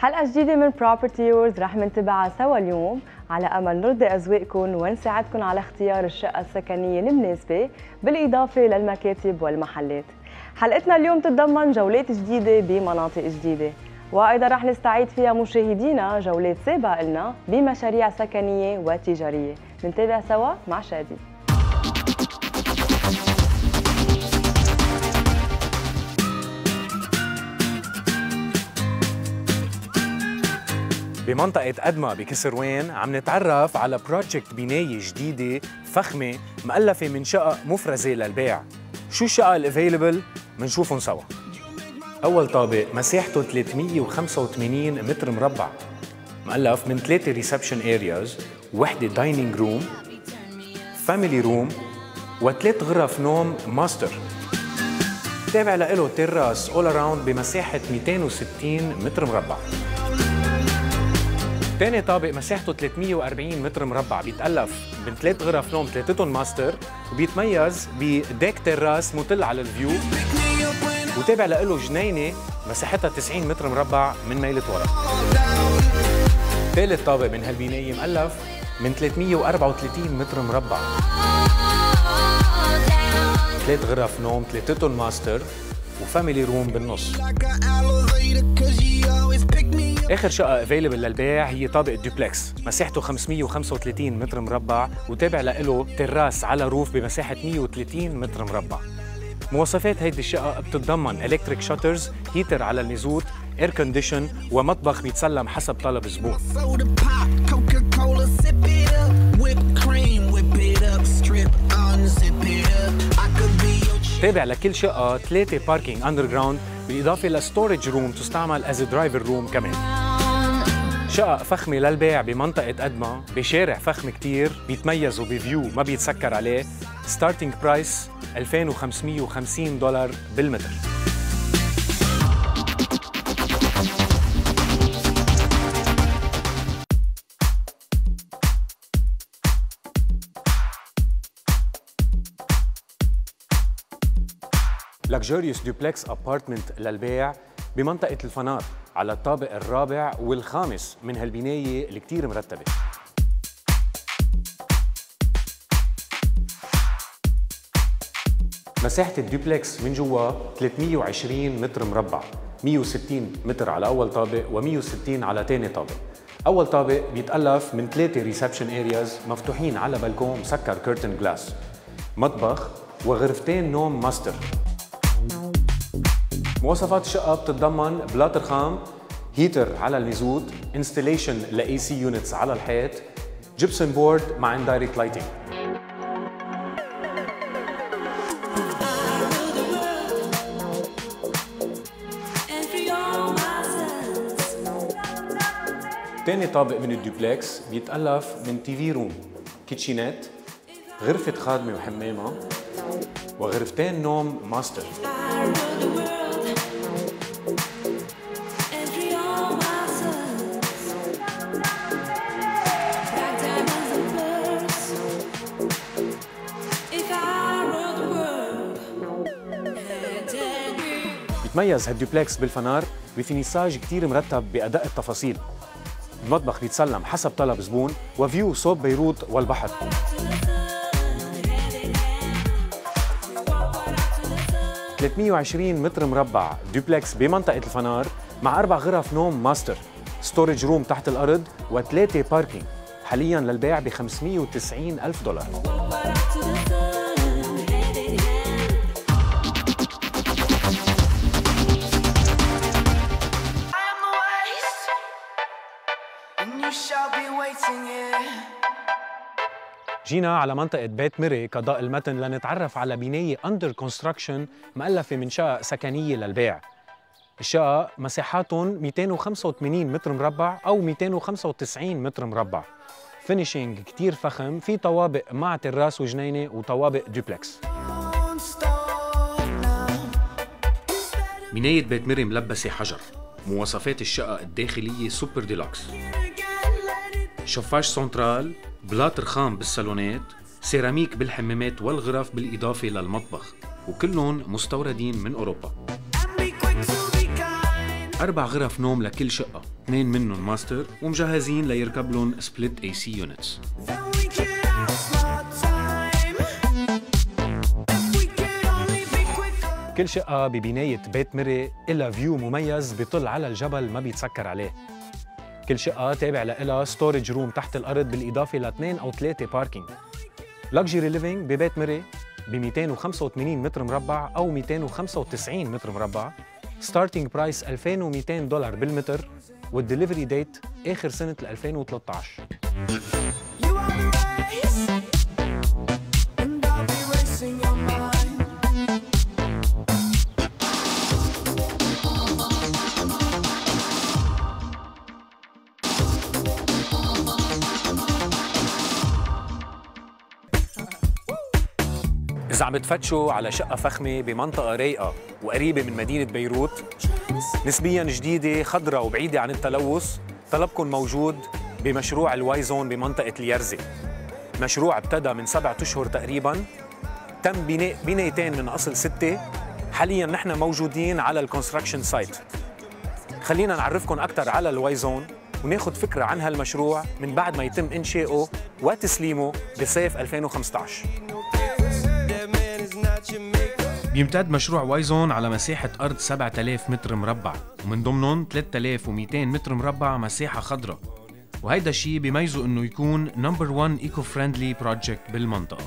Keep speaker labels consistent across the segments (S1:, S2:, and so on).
S1: حلقة جديدة من Property Yours رح نتابعها سوا اليوم على أمل نرضي أذواقكم ونساعدكم على اختيار الشقة السكنية المناسبة بالإضافة للمكاتب والمحلات. حلقتنا اليوم تتضمن جولات جديدة بمناطق جديدة، وأيضا رح نستعيد فيها مشاهدينا جولات سابقة لنا بمشاريع سكنية وتجارية. نتابع سوا مع شادي.
S2: بمنطقة أدمى بكسروان عم نتعرف على بروجكت بناية جديدة فخمة مؤلفة من شقق مفرزة للبيع. شو الشقق الافيلبل؟ منشوفهم سوا. أول طابق مساحته 385 متر مربع، مؤلف من 3 ريسبشن ارياز، وحدة دايننج روم، فاميلي روم، و3 غرف نوم ماستر. تابع له تيراس اول اراوند بمساحة 260 متر مربع. تاني طابق مساحته 340 متر مربع، بيتألف من 3 غرف نوم، 3 ماستر، وبيتميز بديك تراس مطل على الفيو، وتابع له جنينة مساحتها 90 متر مربع من ميلة ورا. ثالث طابق من هالبناية مؤلف من 334 متر مربع، 3 غرف نوم، 3 ماستر، وفاميلي روم بالنص. آخر شقة افيلبل للبيع هي طابق الدوبلكس، مساحته 535 متر مربع، وتابع له تراس على روف بمساحة 130 متر مربع. مواصفات هيدي الشقة بتتضمن الكتريك شاترز، هيتر على النزوت، اير كونديشن، ومطبخ بيتسلم حسب طلب الزبون. تابع لكل شقة 3 باركينج اندر جراوند، بالإضافة لستورج روم تستعمل از درايفر روم كمان. شقق فخمة للبيع بمنطقة أدمى بشارع فخم كتير، بيتميزوا بفيو ما بيتسكر عليه. ستارتنج برايس $2550 بالمتر. Luxurious Duplex Apartment للبيع بمنطقة الفنار على الطابق الرابع والخامس من هالبناية الكتير مرتبة. مساحة الدوبلكس من جوا 320 متر مربع، 160 متر على أول طابق و160 على تاني طابق. أول طابق بيتألف من 3 ريسبشن ارياز مفتوحين على بلكون مسكر كيرتن جلاس، مطبخ، وغرفتين نوم ماستر. مواصفات الشقة بتتضمن بلاطر خام، هيتر على النزوت، انستليشن ل AC يونتس على الحيط، جبسن بورد مع اندايركت لايتنج. تاني طابق من الدوبلكس بيتألف من تي في روم، كيتشينات، غرفة خادمة وحمامة، وغرفتين نوم ماستر. بيتميز هالدوبلكس بالفنار بفينيساج كتير مرتب بأدق التفاصيل. المطبخ بيتسلم حسب طلب زبون، وفيو صوب بيروت والبحر. – 320 متر مربع دوبلكس بمنطقة الفنار مع 4 غرف نوم ماستر، ستورج روم تحت الأرض، و3 باركينج، حالياً للبيع $590,000. جينا على منطقة بيت مري قضاء المتن لنتعرف على بناية أندر كونستراكشن مؤلفة من شقق سكنية للبيع. الشقق مساحاتهم 285 متر مربع أو 295 متر مربع. فينيشينج كتير فخم، في طوابق مع تراس وجنينة وطوابق دوبلكس. بناية بيت مري ملبسة حجر. مواصفات الشقق الداخلية سوبر ديلوكس، شفاش سنترال، بلاطر خام بالصالونات، سيراميك بالحمامات والغرف بالإضافة للمطبخ، وكلهم مستوردين من أوروبا. 4 غرف نوم لكل شقة، 2 منهم ماستر ومجهزين ليركب لهم سبليت اي سي يونتس. كل شقة ببناية بيت مري إلها فيو مميز بيطل على الجبل ما بيتسكر عليه. كل شقة تابع لها ستورج روم تحت الأرض بالإضافة ل2 أو 3 باركينج. لكجري ليفينج ببيت مري ب 285 متر مربع أو 295 متر مربع، ستارتينج برايس $2200 بالمتر، والدليفري ديت آخر سنة 2013. إذا عم تفتشوا على شقة فخمة بمنطقة رايقة وقريبة من مدينة بيروت، نسبياً جديدة خضراء وبعيدة عن التلوث، طلبكم موجود بمشروع الواي زون بمنطقة اليرزة. مشروع ابتدى من 7 أشهر تقريباً، تم بناء بنايتين من أصل 6. حالياً نحن موجودين على الكونستراكشن سايت. خلينا نعرفكم أكثر على الواي زون وناخد فكرة عن هالمشروع من بعد ما يتم إنشاؤه وتسليمه بصيف 2015. بيمتد مشروع واي زون على مساحة أرض 7000 متر مربع، ومن ضمنهم 3200 متر مربع مساحة خضراء، وهيدا الشيء بيميزه إنه يكون نمبر 1 ايكو فريندلي بروجكت بالمنطقة.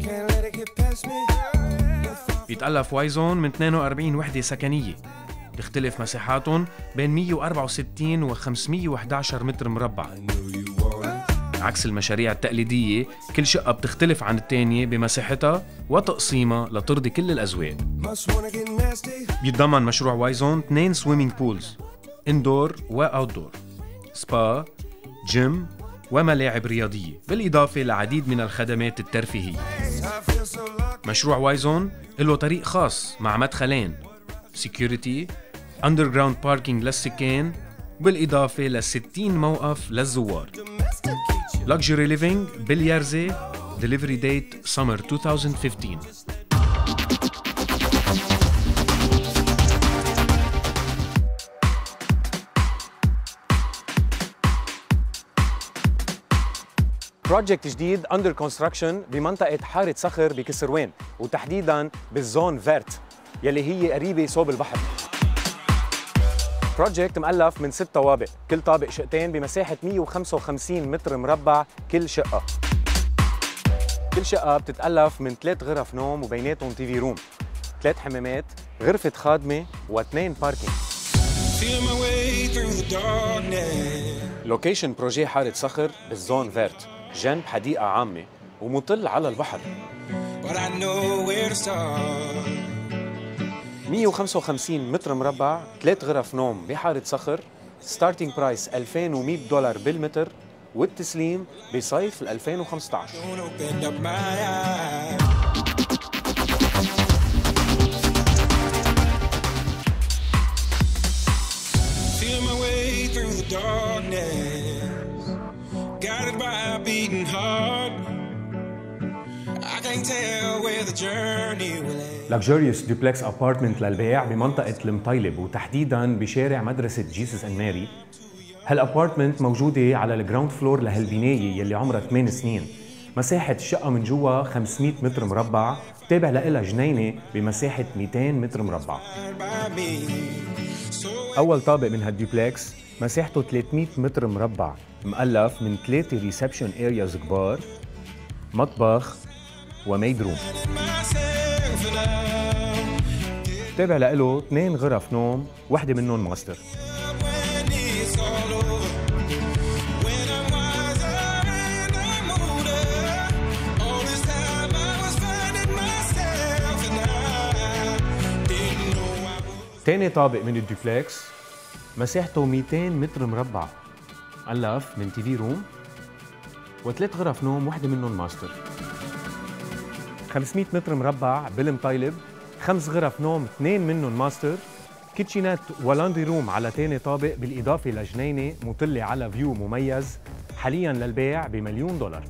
S2: بيتألف واي زون من 42 وحدة سكنية، تختلف مساحاتهم بين 164 و 511 متر مربع. عكس المشاريع التقليدية، كل شقة بتختلف عن الثانية بمساحتها وتقسيمها لترضي كل الأذواق. بيتضمن مشروع واي زون 2 سويمينج بولز، اندور واوتدور، سبا، جيم وملاعب رياضية، بالإضافة لعديد من الخدمات الترفيهية. مشروع واي زون له طريق خاص مع مدخلين، سيكيورتي، اندرجراوند باركينج للسكان، بالإضافة ل 60 موقف للزوار. Luxury Living باليرزة، Delivery Date Summer 2015. بروجكت جديد Under Construction بمنطقة حارة صخر بكسروان، وتحديداً بالزون فيرت يلي هي قريبة صوب البحر. بروجكت مؤلف من 6 طوابق، كل طابق شقتين بمساحة 155 متر مربع كل شقة. كل شقة بتتألف من 3 غرف نوم وبيناتهم تي في روم، 3 حمامات، غرفة خادمة و2 باركينج. لوكيشن بروجي حارة صخر بالزون فيرت، جنب حديقة عامة ومطل على البحر. 155 متر مربع، 3 غرف نوم بحارة صخر، ستارتينج برايس $2100 بالمتر، والتسليم بصيف 2015. Luxurious duplex apartment للبيع بمنطقة المطيلب، وتحديداً بشارع مدرسة جيسس أند ماري. هالابارتمنت موجودة على الجراوند فلور لهالبناية يلي عمرها 8 سنين. مساحة الشقة من جوا 500 متر مربع، تابع لها جنينة بمساحة 200 متر مربع. أول طابق من هالدوبلكس مساحته 300 متر مربع، مؤلف من 3 ريسبشن ارياز كبار، مطبخ وميد روم. تابع له 2 غرف نوم، وحدة منهم ماستر. تاني طابق من الدوبلكس مساحته 200 متر مربع، مؤلف من تي في روم و3 غرف نوم، وحدة منهم ماستر. 500 متر مربع بالمطيلب، 5 غرف نوم، 2 منهم ماستر، كيتشينات ولاندري روم على تاني طابق، بالإضافة لجنينة مطلة على فيو مميز، حالياً للبيع $1,000,000.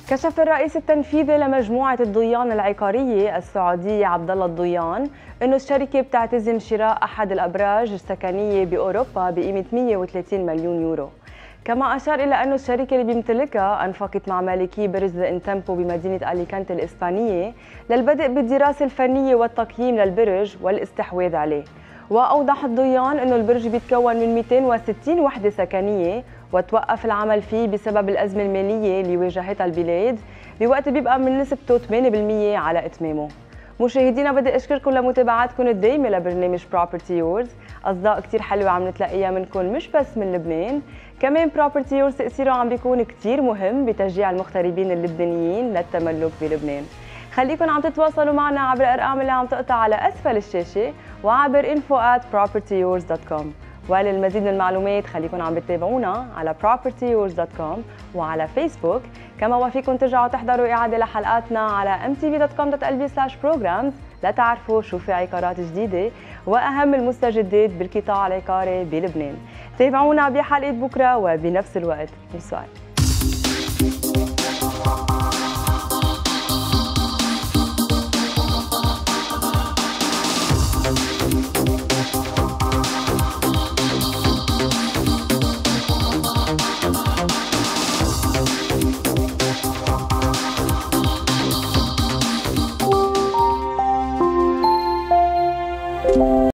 S1: كشف الرئيس التنفيذي لمجموعة الضيان العقارية السعودية عبد الله الضيان إنه الشركة بتعتزم شراء أحد الأبراج السكنية بأوروبا بقيمة 130 مليون يورو. كما أشار إلى أنه الشركة اللي بيمتلكها أنفقت مع مالكي برج ذا انتمبو بمدينة أليكانتي الإسبانية للبدء بالدراسة الفنية والتقييم للبرج والاستحواذ عليه. وأوضح الضيان أنه البرج بيتكون من 260 وحدة سكنية وتوقف العمل فيه بسبب الأزمة المالية اللي واجهتها البلاد بوقت بيبقى من نسبته 8% على إتمامه. مشاهدينا بدي أشكركم لمتابعتكم الدائمة لبرنامج Property Yours. أصداء كتير حلوة عم نتلاقيها منكم مش بس من لبنان، كمان Property Yours تأثيره عم بيكون كتير مهم بتشجيع المغتربين اللبنانيين للتملك بلبنان. خليكن عم تتواصلوا معنا عبر الأرقام اللي عم تقطع على أسفل الشاشة وعبر info@propertyyours.com. وللمزيد من المعلومات خليكن عم بتتابعونا على propertyyours.com وعلى فيسبوك. كما وفيكن ترجعوا تحضروا إعادة لحلقاتنا على mtv.com.lb/programs لتعرفوا شو في عقارات جديدة وأهم المستجدات بالقطاع العقاري بلبنان. تابعونا بحلقة بكرة وبنفس الوقت. بونسوار.